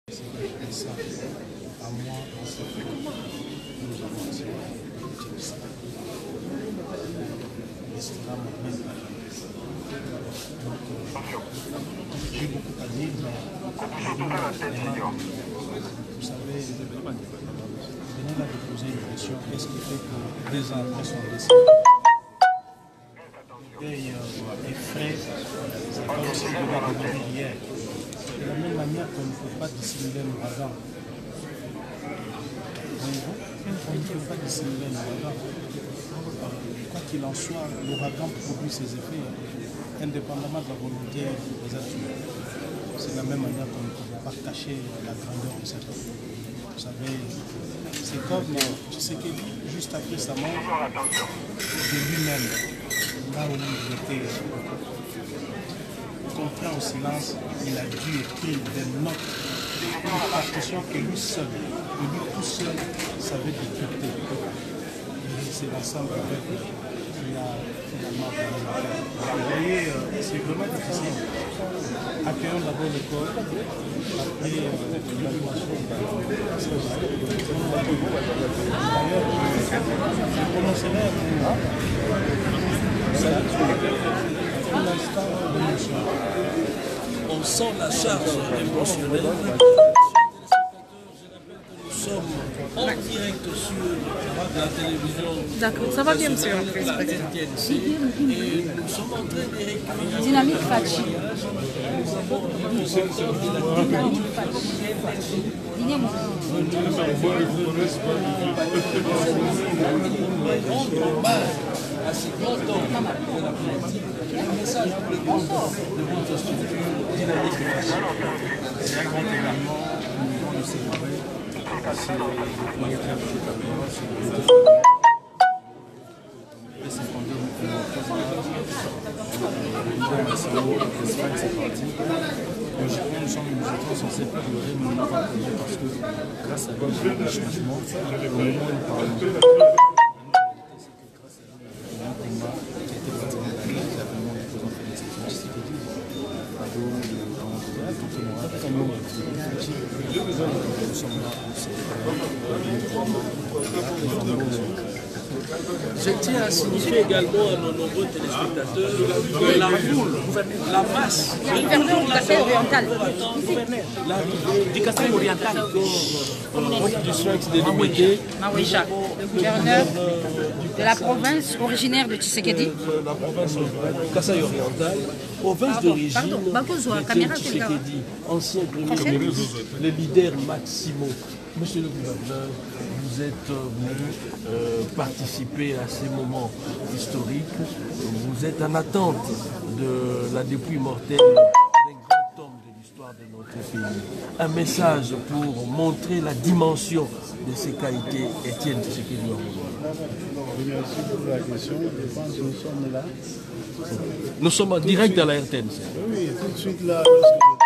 C'est ça. À moi, on sait que nous avons tiré l'histoire même. Donc, j'ai beaucoup à dire, mais vous savez, vous venez là de poser une question. Qu'est-ce qui fait que 2 ans après son décès, les frais, c'est comme si on devait revenir hier. De la même manière qu'on ne peut pas dissimuler l'ouragan. Voyez-vous, on ne peut pas dissimuler l'ouragan. Quoi qu'il en soit, l'ouragan produit ses effets, indépendamment de la volonté des êtres humains. C'est de la même manière qu'on ne peut pas cacher la grandeur de cet homme. Vous savez, c'est comme Tshisekedi, juste après sa mort, de lui-même, là où il était contraint au silence, il a dû écrire des notes, une partition que lui seul, que lui tout seul savait décrypter. Et c'est l'ensemble du peuple qui a finalement donné la paix. Vous voyez, c'est vraiment difficile. Accueillons d'abord le corps, après l'évaluation. D'ailleurs, je prononcerai pour l'instant d'émotion. On sent la charge émotionnelle. Nous sommes en direct sur la télévision. D'accord, ça va bien, monsieur. Et nous sommes en train de récupérer. Dynamique Fachi. À ces grands hommes de la politique, un message pour les grands hommes de votre structure dynamique et facile. C'est un grand événement, nous devons le célébrer. C'est le premier club qui est d'abord sur le nous sommes censés pleurer, mais nous n'avons pas pleuré parce que grâce à lui, il y a eu des changements. Au moment où nous parlons, je tiens à signifier également à nos nombreux téléspectateurs que la foule, la masse, Le gouverneur du Kassai oriental. du Kassai oriental, du Strikes délimité, Maouécha, le gouverneur de la province originaire de Tshisekedi. la province Kassai oriental, province d'origine de Tshisekedi, ancien premier ministre, le leader Maximo. Monsieur le gouverneur, vous êtes venu participer à ces moments historiques. Vous êtes en attente de la dépouille mortelle d'un grand homme de l'histoire de notre pays. Un message pour montrer la dimension de ce qu'a été Étienne Tshisekedi Ambongo. merci pour la question. Je pense que nous sommes là. Nous sommes en direct à la RTNC. Oui, tout de suite là, lorsque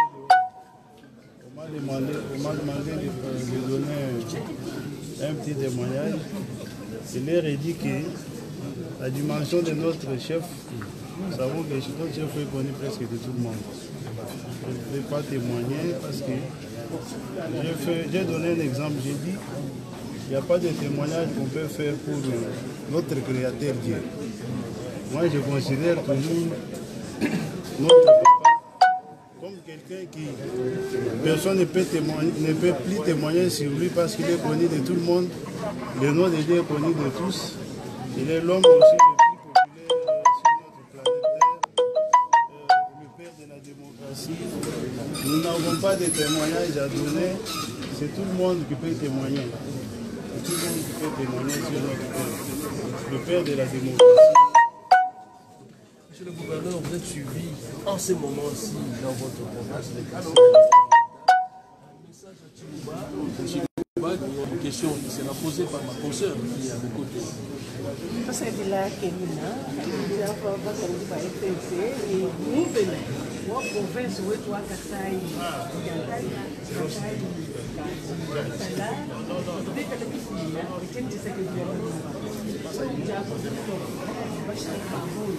on m'a demandé de donner un petit témoignage. Il leur a dit que la dimension de notre chef, nous savons que notre chef est connu presque de tout le monde. Je ne vais pas témoigner parce que j'ai donné un exemple. J'ai dit il n'y a pas de témoignage qu'on peut faire pour notre créateur Dieu. Moi, je considère toujours notre papa comme quelqu'un qui, personne ne peut plus témoigner sur lui parce qu'il est connu de tout le monde. Le nom de Dieu est connu de tous. Il est l'homme aussi le plus populaire sur notre planète Terre, le père de la démocratie. Nous n'avons pas de témoignages à donner. C'est tout le monde qui peut témoigner. C'est tout le monde qui peut témoigner sur notre père, le père de la démocratie. Monsieur le gouverneur, vous êtes suivi en ce moment-ci dans votre province de Kassai. Un message à Chiluba. Une question qui sera posée par ma consoeur qui est à mes côtés. Sasa hivi la Kenya hapa karibu kwa FNC ni venez wa province wetu wa Kasai Oriental Kasai Kala ndio kile kisia kitendo cha sekretari sasa hivi hapo basi pamoja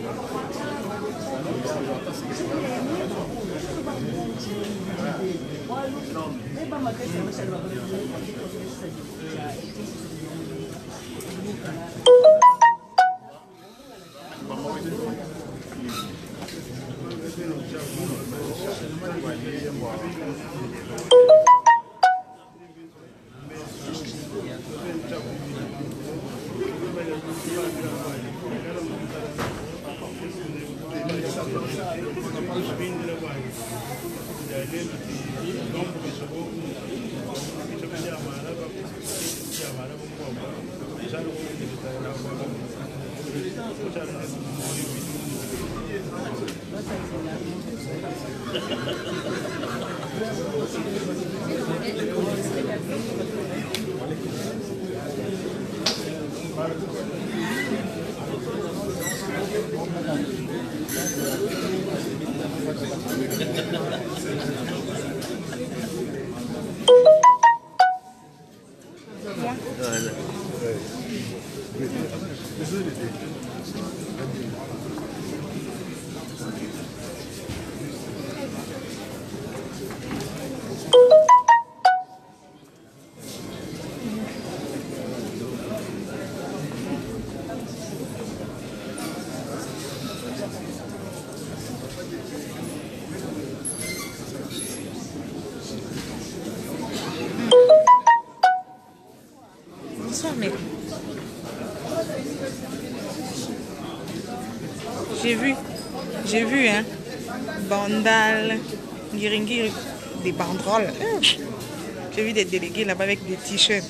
wa J'ai vu, hein, Bandal, Ngiringiri, des banderoles. J'ai vu des délégués là-bas avec des t-shirts.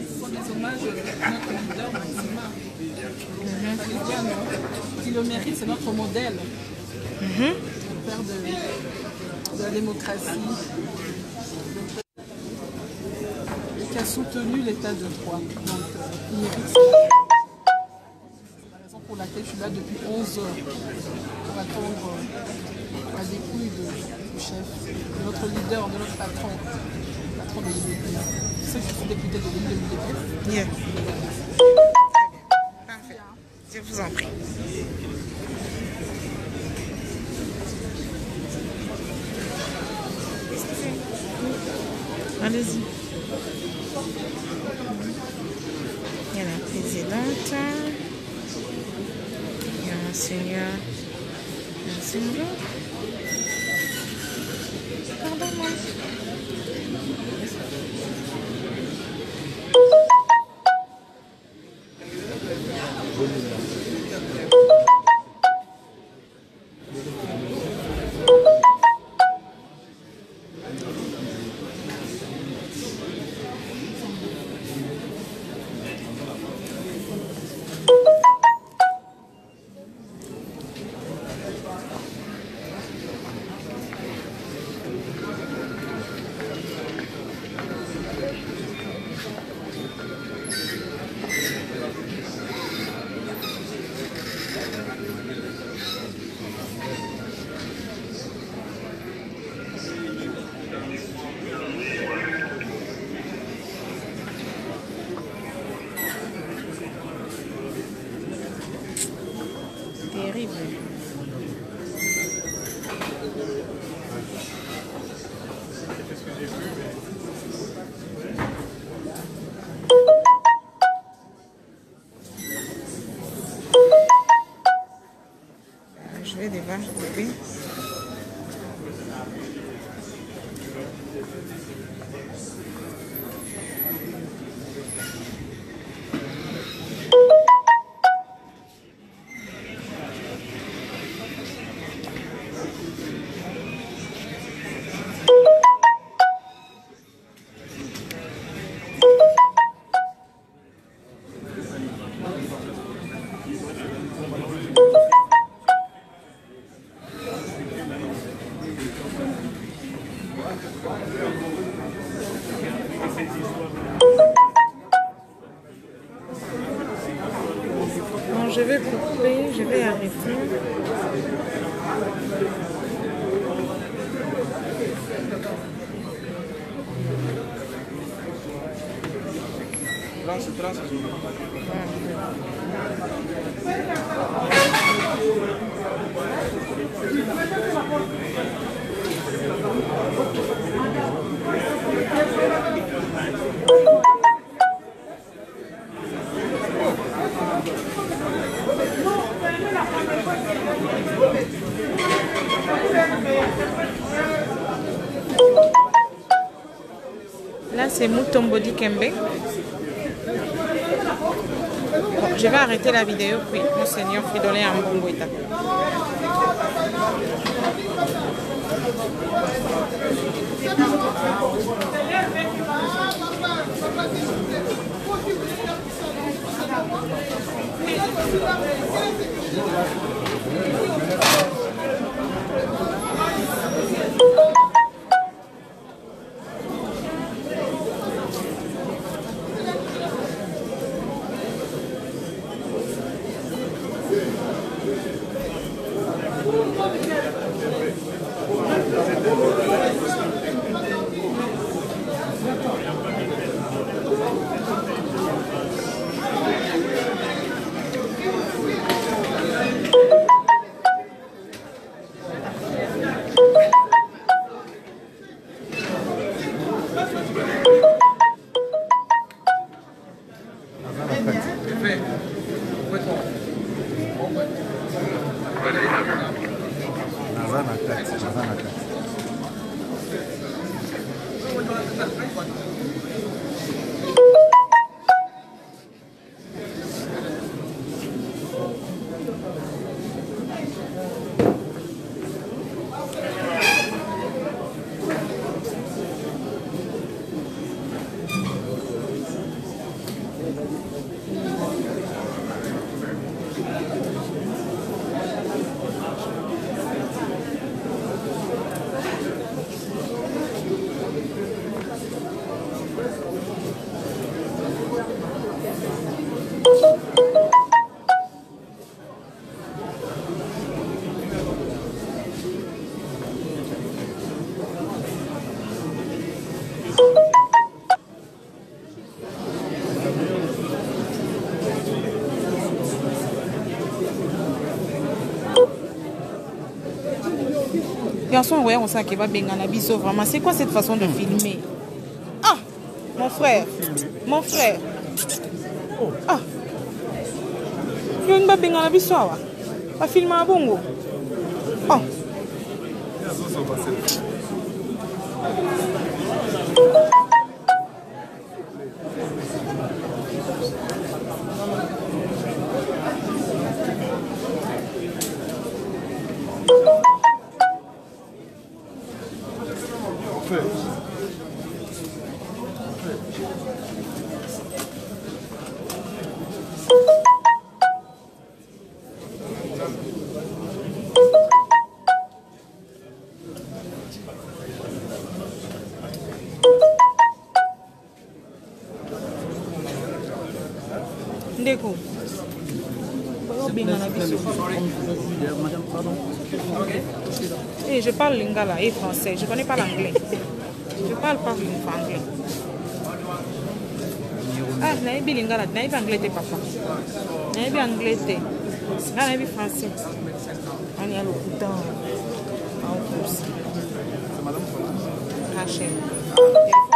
Qui le mérite, c'est notre modèle. Le père de la démocratie. Qui a soutenu l'état de droit. Donc, il mérite ça. C'est la raison pour laquelle je suis là depuis 11 heures. Pour attendre la dépouille du chef, de notre leader, de notre patron de l'UDPS. Je sais que je suis député de l'île de l'UDPS. Yeah. Parfait. Je vous en prie. Allez-y. Il y a la présidente. Il y a un seigneur. Pardon-moi. Terrible. Je vais devoir couper. Bon, je vais couper, je vais arrêter. Là, c'est Mutombodi Kembe. Bon, je vais arrêter la vidéo, puis Monseigneur Fridolin Ambongoïta. Garçon, ouais, on sait qu'il va bien en abisso, vraiment. C'est quoi cette façon de filmer? Ah, mon frère. Mon frère. Ah. Il y a bien en abisso, va filmer à bongo. Oh. Ndeko. Madame, pardon. Et je parle lingala et français, je ne connais pas l'anglais. Je parle pas anglais. Ah, je n'ai pas lingala, je n'ai pas anglais, papa. Je n'ai pas anglais, je n'ai pas français. On y a le couteau. En plus. Rachel.